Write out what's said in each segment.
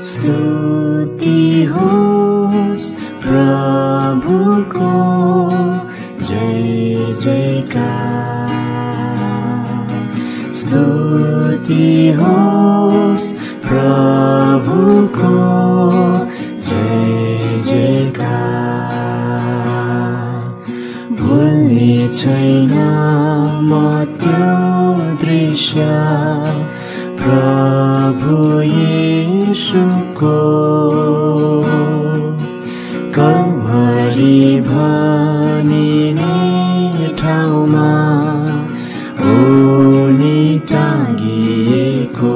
स्तुति होस् प्रभुको जय जयकार। स्तुति होस् प्रभुको जय जयकार। भुल्ने छैन म त्यो दृश्य प्रभु येशूको। कल्भरी भनिने ठाउँमा उनी टाँगिएको।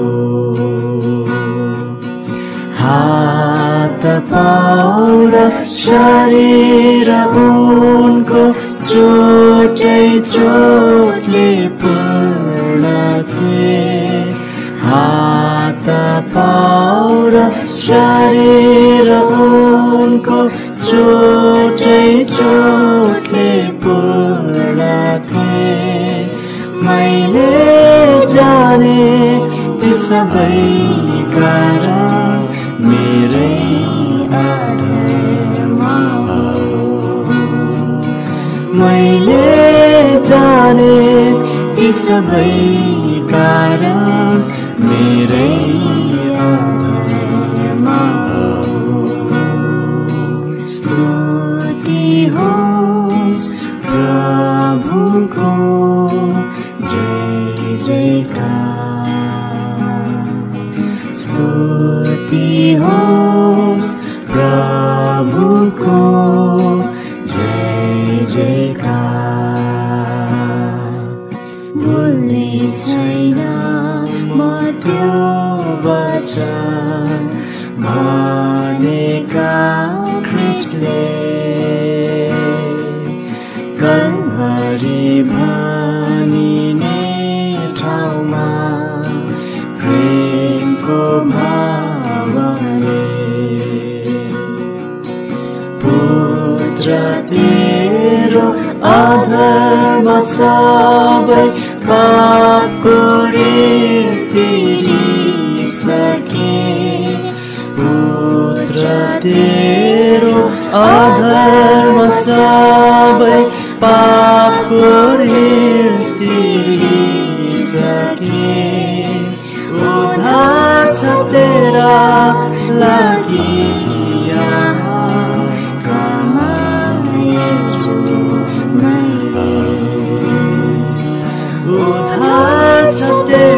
हात पाउ र शरीर उनको चोटै चोटले पूर्ण थिए। हात पाउ र शरीर उनको चोटै चोटले पूर्ण थिए। मैले जाने ती सबै कारण मेरै आधारमा हो। मैले जाने ती सबै कारण मेरै आधारमा हो। स्तुति होस् प्रभुको जय जयकार। स्तुति होस् प्रभुको जय जयकार। भुल्ने छैन म त्यो वचन भनेका ख्रिस्टले। कल्भरी भनिने ठाउँमा प्रेमको भावले पुत्र तेरो अधर्म सबै पापको ऋण तिरिसके। पुत्र तेरो अधर्म सबै पापको ऋण तिरिसके। उद्धार छ तेरा लागि उद्धार छ